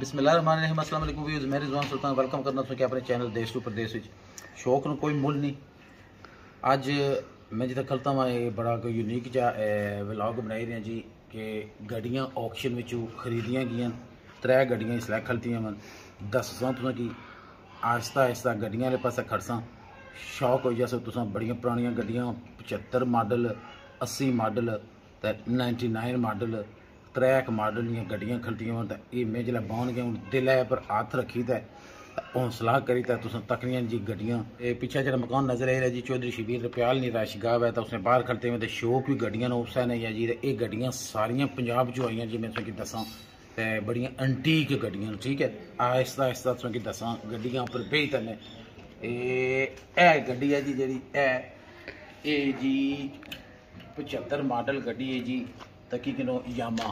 बिस्मिल्लाहिर्रहमानिर्रहीम। अस्सलाम वालेकुम व्यूअर्स, मैं रिजवान सुल्तान वेलकम करना कि अपने चैनल देश टू प्रदेश शौक न कोई मुल नहीं। अज मैं जितना खलता वा ये बड़ा कोई यूनीक जा व्लॉग बनाई रहा जी कि गड्डियां ऑक्शन में खरीदियां गई। 3 गड्डियां इसलै खलतियां वन। दस्सां तुसें कि आहिस्ता आहिस्ता गड्डियां आह्ले पास्से खड़सां। शौक हो जैसे तुसें बड़ियां पुरानियां गड्डियां 75 मॉडल 80 मॉडल ते 99 मॉडल 3 मॉडल दियां गड्डियां खलतियां वन। ये में जिसलै बौन गया हूँ दिलै पर हत्थ रखी ते हौसला करी ते तुसें तकनियां जी गड्डियां। पिछे जो मकान नजर आ रहा जी चौधरी शबीर रुपयाल नी रश गाव है तो उसने बाहर खड़ते हुए शौक भी गड्डियां उस ने है जी। ये गड्डियां सारियां पंजाब चो आईयां जी। मैं तुसें दसां ते बड़ियां एंटीक गड्डियां ठीक है। आहिस्ता आहिस्ता तुसें दसां गड्डियां उपर बेही ते मैं ए गड्डी है जी जी जी 75 मॉडल गड्डी है जी तकी किनो यामा।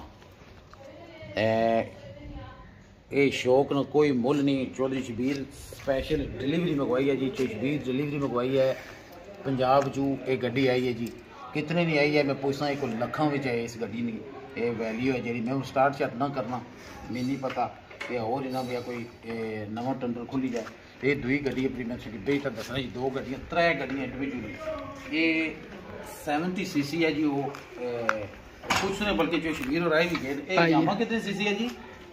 ए शौक न कोई मुल नहीं। चौधरी शबीर स्पैशल डिलीवरी मंगवाई है जी। शबीर डिलीवरी मंगवाई है पंजाब चू। ये गड्डी आई है जी कितने की आई है मैं पूछना एक लखों में है इस गड्डी की ये वैल्यू है जी। मैं स्टार्ट चट ना करना मैं नहीं पता कि होर इन्ना भी कोई नवा टेंडर खुली जाए। ये दुई गड्डी अपनी मैं बेहतर दसना जी। 2 गड्डियां 3 गड्डियां इंडिविजुअल। ये 70 सीसी है जी। वो कुछ ने बल्कि जो शबीर और आए भी गए। यामा कितने सीसी है जी?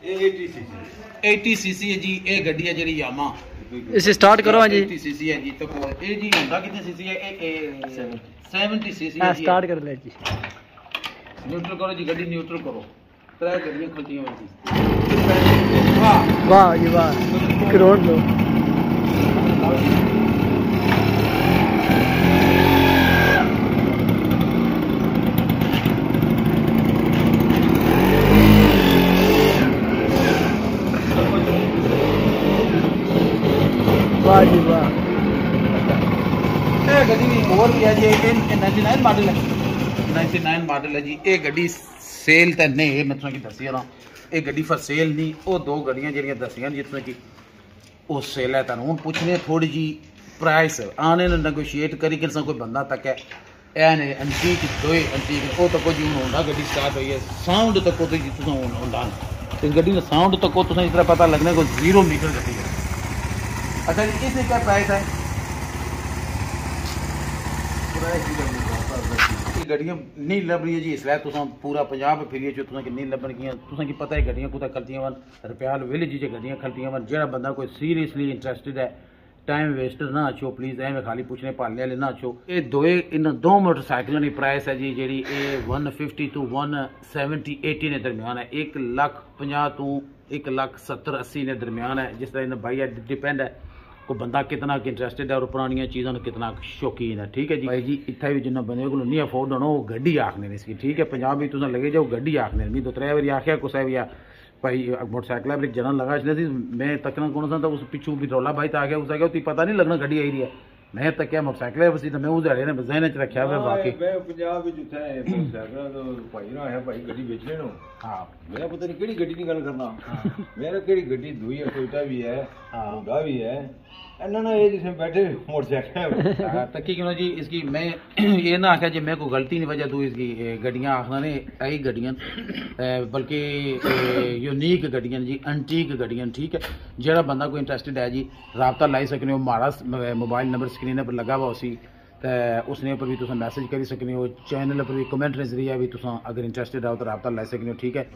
80 सीसी है जी। ये गड्डी है जी यामा। इसे स्टार्ट करो जी। 80 सीसी है जी। तो ये जी होंडा कितने सीसी है? 70 सीसी है जी। स्टार्ट कर ले जी। न्यूट्रल करो जी गड्डी न्यूट्रल करो। 3 गड्डियां खलतियां हुई जी। वाह वाह जी वाह करोड़ लो। वाह जी वाह। गड्डी और भी है जी 99 मॉडल है। 99 मॉडल है जी। ये गड्डी सेल तो नहीं मैं तुसें दसी रहा। ये गड्डी फॉर सेल नहीं। वो 2 गड्डियां जिहड़ियां दसियां जी तुसें कि वो सेल है। तुहानूं हुण पुछने थोड़ी जी प्राइस आने नगोशिएट करी कि कोई बंदा तक है ए ने एंटीक 2 एंटीक वो तको जी। हुण होंडा गड्डी स्टार्ट हुई है साउंड तको तो जी तुसें होंडा इस गड्डी का साउंड तको तुसें इस तरह पता लगने को 0 मीटर गड्डी है। अच्छा जी इसमें क्या प्राइस है? गड्डियां नहीं लभ रही है जी। इसलिए तुम पूरा पंजाब फिरिए जो तुसें नहीं लभनगियां। तुसें की पता है गड्डियां कुत्थै खलतियां वन? रुपयाल विलेज च गड्डियां खलतियां वन। जो बंदा कोई सीरियसली इंटरस्टिड है टाइम वेस्टर ना अच्छो प्लीज़ एवं खाली पुछने पालने वाले ना अच्छो। ये इन 2 मोटरसाइकिलों की प्राइस है जी जी 150 to 170 80 ने दरम्यान है। 1,50,000 to 1,70,80 ने दरम्यान है। जिस तरह इन भाई डिपेंड है को बंदा कितना इंटरस्टिड है और पुरानी चीज़ों में कितना शौकीन है। ठीक है जी भाई जी। इतना भी जिन्हें बंदे को नहीं अफोर्ड होना वो गड्डी आखने इसकी ठीक है। पंजाब भी तुसें लगे जाओ गड्डी आखने मैं 2-3 बारी आख्या कुछ भी भाई मोटरसाइकिल पर एक जनरल लगा इसलिए मैं तकना कौन सा था उस पिछू भी रौला भाई तो आ गया उस आ गया पता नहीं लगना गड्डी आई रही है। मैं तक मोटरसाइकिल बसी तो मैं उस ने जहन च रखा हुआ बाकी पंजाब भाई ना है भाई गड्डी बेचने नो। हाँ मैं पता नहीं केड़ी गड्डी की गल करना। मेरा केड़ी गड्डी दुई है टोयोटा भी है होंडा भी है ना ये जिसमें बैठे मोटरसाइकिल तकी क्यों जी इसकी मैं ये ना आख्या जी मैं कोई गलती नहीं वजह तू इसकी गड्डियां आखना ने आई गड्डियां बल्कि यूनीक गड्डियां जी एंटीक गड्डियां ठीक है। जो बंदा कोई इंटरस्टिड है जी रबता लाई सकने हो। हमारा मोबाइल नंबर स्क्रीन पर लगा हुआ उसी तो उसने पर भी तुम मैसेज करी सकने हो। चैनल पर भी कमेंट के जरिए भी तुम अगर इंटरस्टिड हो तो रबता लाई सकने हो ठीक है।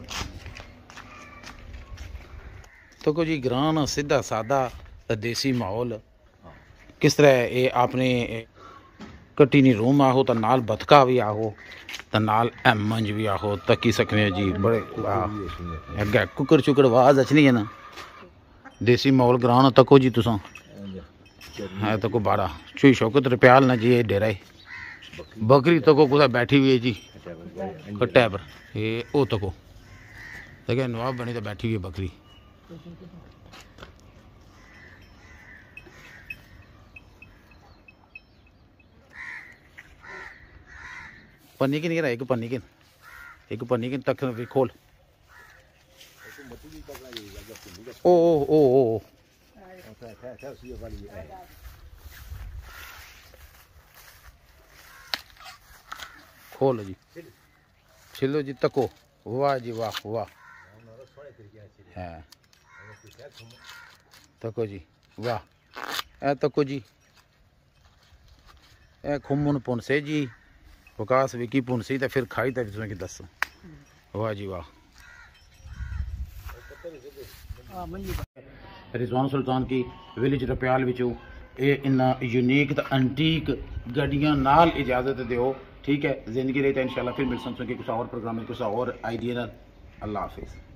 तो को जी ग्रां सीधा सादा देसी माहौल किस तरह ये आपने कटीनी रूम आहो तो नाल बतका भी आहो तो नाल मंज भी आहो तकी सकने जी। बड़े अगे कुकर चुकर आवाज अच्छी है ना देसी माहौल ग्रां तको जी तुसा है तको 12 चुई शौकत रुपयाल ना जी। ये डेरा है बकरी तको कुछ बैठी हुई है जी कट्टे पर ये ओ तको देखे नवाब बनी तो बैठी हुई है बकरी। पन्नी की नहीं रहा एक पन्नी की तक भी खोल। ओ खोल जी छिलो जी तको वाह जी वाह वाह है। तको जी वाह ए तको जी ए खुमन पुनसे जी विकास विकी पुनसी तो फिर खाई तो तुसें दस वाह जी वाह रिजवान सुल्तान की विलेज रप्याल विचों ये इन्ना यूनीक तो अंटीक गड्डियां नाल इजाजत दो ठीक है जिंदगी रही तो इंशाल्लाह फिर मिल सकते कुछ और प्रोग्राम कुछ और आइडिया अल्लाह हाफिज़।